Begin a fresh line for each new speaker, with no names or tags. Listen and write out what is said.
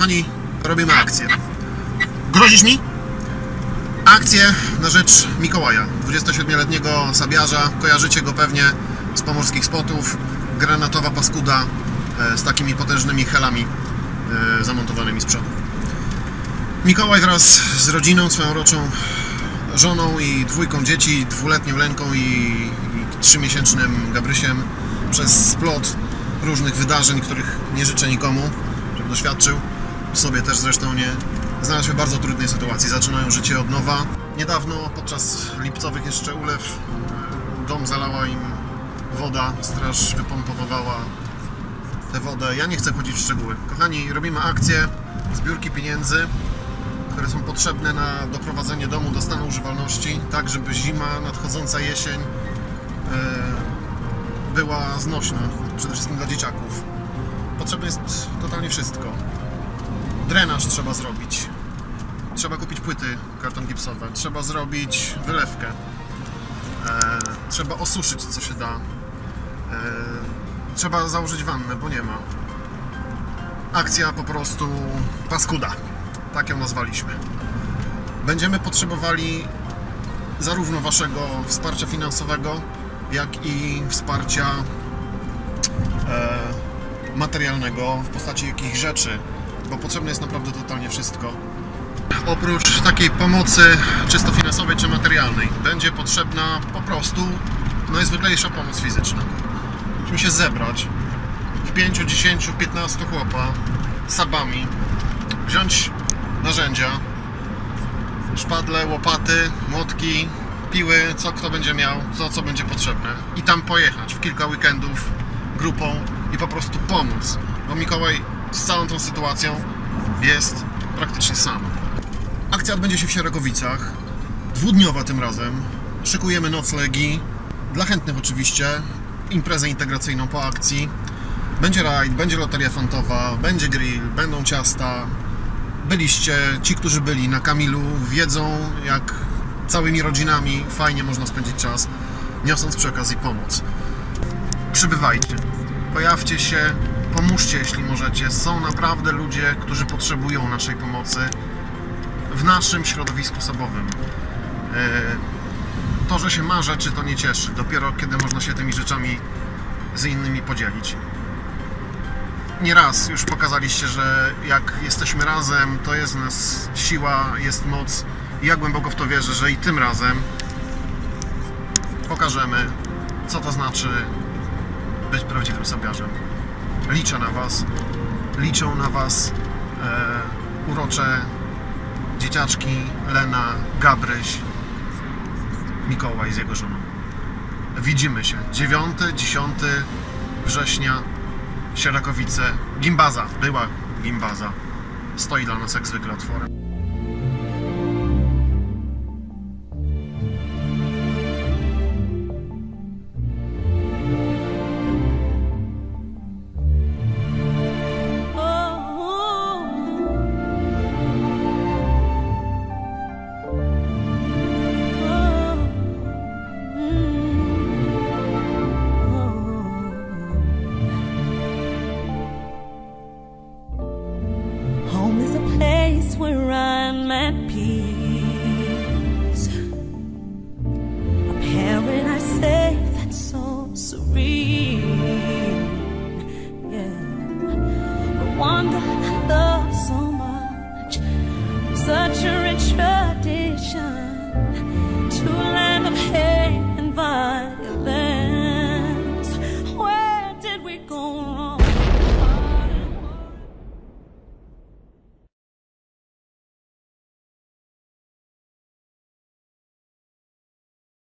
Kochani, robimy akcję. Grozisz mi? Akcję na rzecz Mikołaja, 27-letniego sabiarza. Kojarzycie go pewnie z pomorskich spotów. Granatowa paskuda z takimi potężnymi helami zamontowanymi z przodu. Mikołaj wraz z rodziną, swoją roczną żoną i dwójką dzieci, 2-letnią Lenką i 3-miesięcznym Gabrysiem, przez splot różnych wydarzeń, których nie życzę nikomu, żeby doświadczył, sobie też zresztą nie, znalazł się w bardzo trudnej sytuacji. Zaczynają życie od nowa. Niedawno, podczas lipcowych jeszcze ulew, dom zalała im woda, straż wypompowywała tę wodę. Ja nie chcę wchodzić w szczegóły. Kochani, robimy akcję zbiórki pieniędzy, które są potrzebne na doprowadzenie domu do stanu używalności, tak żeby zima, nadchodząca jesień była znośna, przede wszystkim dla dzieciaków. Potrzebne jest totalnie wszystko. Drenaż trzeba zrobić, trzeba kupić płyty karton gipsowe, trzeba zrobić wylewkę, trzeba osuszyć co się da, trzeba założyć wannę, bo nie ma. Akcja po prostu paskuda, tak ją nazwaliśmy. Będziemy potrzebowali zarówno waszego wsparcia finansowego, jak i wsparcia materialnego w postaci jakichś rzeczy, bo potrzebne jest naprawdę totalnie wszystko. Oprócz takiej pomocy czysto finansowej czy materialnej będzie potrzebna po prostu najzwyklejsza pomoc fizyczna. Musimy się zebrać w 5, 10, 15 chłopa sabami, wziąć narzędzia, szpadle, łopaty, młotki, piły, co kto będzie miał, co będzie potrzebne, i tam pojechać w kilka weekendów grupą i po prostu pomóc, bo Mikołaj z całą tą sytuacją jest praktycznie sam. Akcja odbędzie się w Sierakowicach, 2-dniowa tym razem. Szykujemy noclegi, dla chętnych oczywiście, imprezę integracyjną po akcji. Będzie rajd, będzie loteria fantowa, będzie grill, będą ciasta. Byliście, ci, którzy byli na Kamilu, wiedzą, jak całymi rodzinami fajnie można spędzić czas, niosąc przy okazji pomoc. Przybywajcie, pojawcie się, pomóżcie jeśli możecie. Są naprawdę ludzie, którzy potrzebują naszej pomocy w naszym środowisku sobowym. To, że się ma rzeczy, to nie cieszy. Dopiero kiedy można się tymi rzeczami z innymi podzielić. Nieraz już pokazaliście, że jak jesteśmy razem, to jest w nas siła, jest moc. I ja głęboko w to wierzę, że i tym razem pokażemy, co to znaczy być prawdziwym sabiarzem. Liczę na was. Liczą na was urocze dzieciaczki Lena, Gabryś, Mikołaj z jego żoną. Widzimy się 9-10 września, Sierakowice. Gimbaza, była gimbaza, stoi dla nas jak zwykle otworem.
Home is a place where I'm at peace, a paradise safe and so serene. Yeah, no wonder I love so much. Such a rich tradition to land of hay and vine.